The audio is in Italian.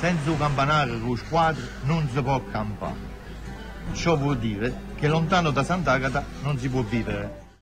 senza un campanario con squadre non si può campare. Ciò vuol dire che lontano da Sant'Agata non si può vivere.